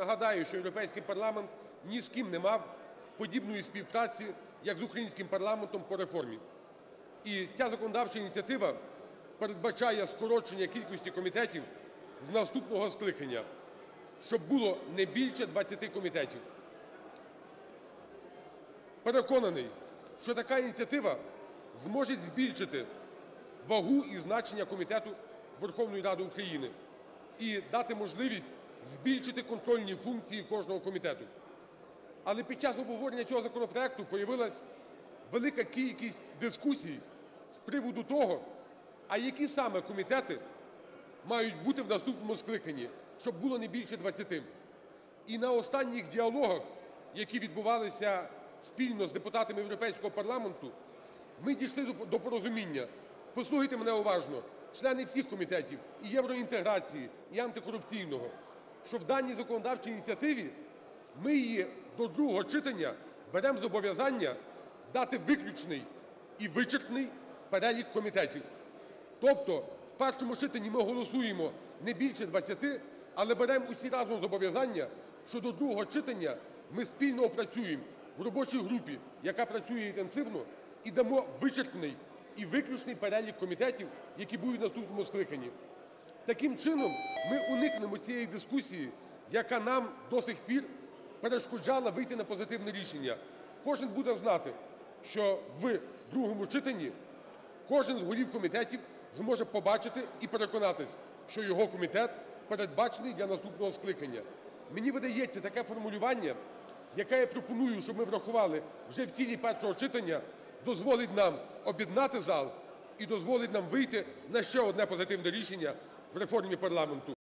Нагадаю, що Європейський парламент ні з ким не мав подібної співпраці, як з українським парламентом по реформі. І ця законодавча ініціатива передбачає скорочення кількості комітетів з наступного скликання, щоб було не більше 20 комітетів. Переконаний, що така ініціатива зможе збільшити вагу і значення комітету Верховної Ради України і дати можливість збільшити контрольні функції кожного комітету. Але під час обговорення цього законопроекту появилась велика кількість дискусій з приводу того, а які саме комітети мають бути в наступному скликанні, щоб було не більше 20. І на останніх діалогах, які відбувалися спільно з депутатами Європейського парламенту, ми дійшли до порозуміння. Послухайте мене уважно, члени всіх комітетів, і євроінтеграції, і антикорупційного, що в даній законодавчій ініціативі ми її до другого читання беремо зобов'язання дати виключний і вичерпний перелік комітетів. Тобто в першому читанні ми голосуємо не більше 20, але беремо усі разом зобов'язання, що до другого читання ми спільно опрацюємо в робочій групі, яка працює інтенсивно, і дамо вичерпний і виключний перелік комітетів, які будуть в наступному скликанні. Таким чином ми уникнемо цієї дискусії, яка нам до сих пір перешкоджала вийти на позитивне рішення. Кожен буде знати, що в другому читанні кожен з голів комітетів зможе побачити і переконатись, що його комітет передбачений для наступного скликання. Мені видається, таке формулювання, яке я пропоную, щоб ми врахували вже в тілі першого читання, дозволить нам об'єднати зал і дозволить нам вийти на ще одне позитивне рішення в реформі парламенту.